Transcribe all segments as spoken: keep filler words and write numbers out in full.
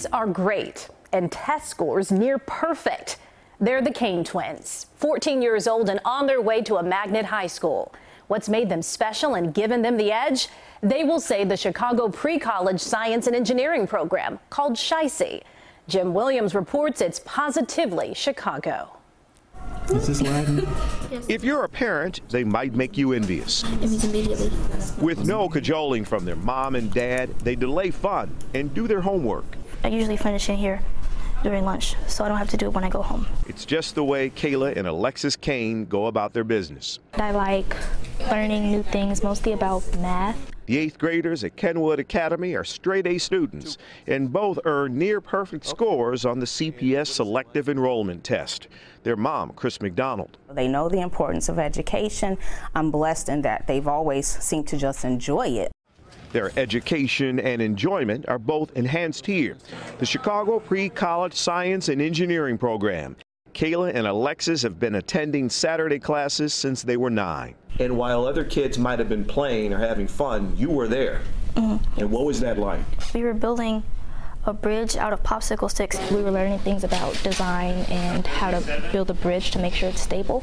are great and test scores near perfect. They're the Cain twins, fourteen years old and on their way to a magnet high school. What's made them special and given them the edge? They will say the Chicago Pre-College Science and Engineering program called S H I S E. Jim Williams reports it's positively Chicago. Is this Latin? Yes. If you're a parent, they might make you envious. It means immediately. With no cajoling from their mom and dad, they delay fun and do their homework. I usually finish in here during lunch, so I don't have to do it when I go home. It's just the way Kayla and Alexis Cain go about their business. I like learning new things, mostly about math. The eighth graders at Kenwood Academy are straight-A students, and both earn near-perfect scores on the C P S selective enrollment test. Their mom, Chris McDonald. They know the importance of education. I'm blessed in that they've always seemed to just enjoy it. Their education and enjoyment are both enhanced here. The Chicago Pre-College Science and Engineering program. Kayla and Alexis have been attending Saturday classes since they were nine. And while other kids might have been playing or having fun, you were there. Mm-hmm. And what was that like? We were building a bridge out of popsicle sticks. We were learning things about design and how to build a bridge to make sure it's stable.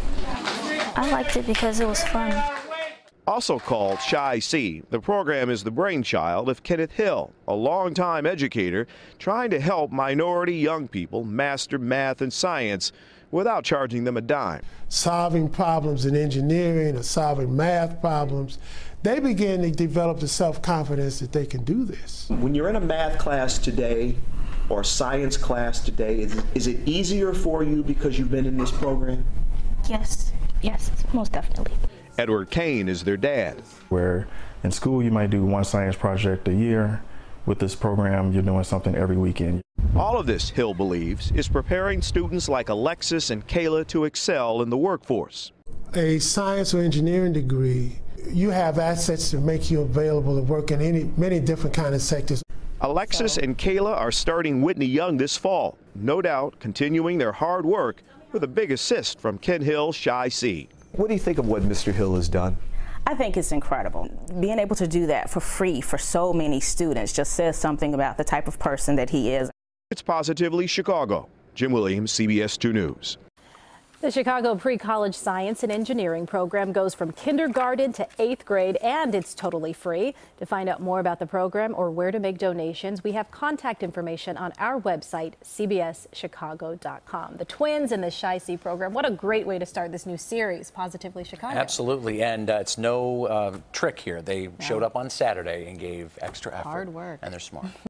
I liked it because it was fun. Also called S H I S E, the program is the brainchild of Kenneth Hill, a longtime educator trying to help minority young people master math and science without charging them a dime. Solving problems in engineering or solving math problems, they begin to develop the self-confidence that they can do this. When you're in a math class today or science class today, is, is it easier for you because you've been in this program? Yes, yes, most definitely. Edward Cain is their dad. Where in school you might do one science project a year. With this program, you're doing something every weekend. All of this, Hill believes, is preparing students like Alexis and Kayla to excel in the workforce. A science or engineering degree, you have assets to make you available to work in any, many different kind of sectors. Alexis and Kayla are starting Whitney Young this fall, no doubt continuing their hard work with a big assist from Ken Hill's S H I S E. What do you think of what Mister Hill has done? I think it's incredible. Being able to do that for free for so many students just says something about the type of person that he is. It's positively Chicago. Jim Williams, C B S two News. The Chicago Pre-College Science and Engineering program goes from kindergarten to eighth grade, and it's totally free. To find out more about the program or where to make donations, we have contact information on our website, c b s chicago dot com. The twins in the S H I S E program, what a great way to start this new series, Positively Chicago. Absolutely, and uh, it's no uh, trick here. They yeah. showed up on Saturday and gave extra effort. Hard work. And they're smart.